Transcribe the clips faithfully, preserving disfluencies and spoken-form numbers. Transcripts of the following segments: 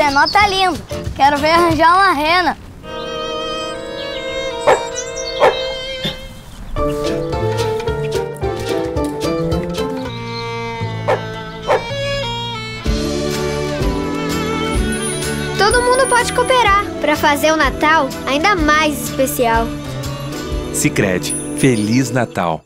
trenó tá lindo. Quero ver arranjar uma rena. Todo mundo pode cooperar para fazer o Natal ainda mais especial. Sicredi, Feliz Natal!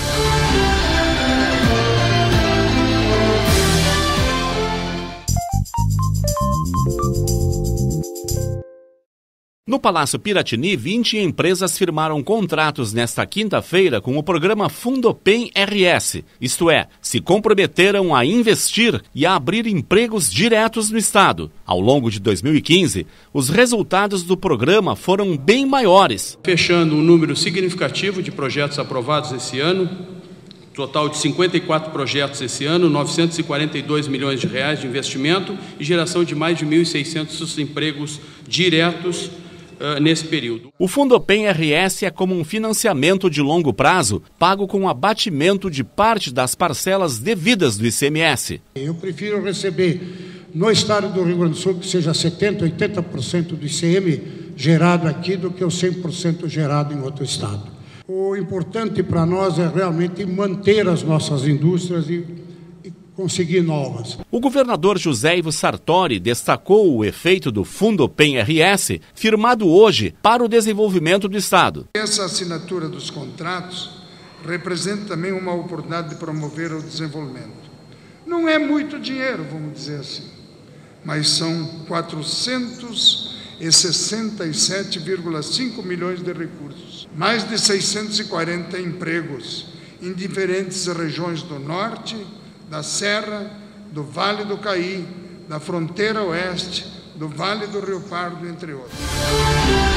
No Palácio Piratini, vinte empresas firmaram contratos nesta quinta-feira com o programa Fundopem R S, isto é, se comprometeram a investir e a abrir empregos diretos no Estado. Ao longo de dois mil e quinze, os resultados do programa foram bem maiores. Fechando um número significativo de projetos aprovados esse ano, total de cinquenta e quatro projetos esse ano, novecentos e quarenta e dois milhões de reais de investimento e geração de mais de mil e seiscentos empregos diretos Uh, nesse período. O Fundopem R S é como um financiamento de longo prazo, pago com abatimento de parte das parcelas devidas do I C M S. Eu prefiro receber no estado do Rio Grande do Sul que seja setenta, oitenta por cento do I C M gerado aqui do que o cem por cento gerado em outro estado. O importante para nós é realmente manter as nossas indústrias e conseguir novas. O governador José Ivo Sartori destacou o efeito do Fundopem R S, firmado hoje para o desenvolvimento do Estado. Essa assinatura dos contratos representa também uma oportunidade de promover o desenvolvimento. Não é muito dinheiro, vamos dizer assim, mas são quatrocentos e sessenta e sete vírgula cinco milhões de recursos, mais de seiscentos e quarenta empregos em diferentes regiões do Norte, da Serra, do Vale do Caí, da Fronteira Oeste, do Vale do Rio Pardo, entre outros.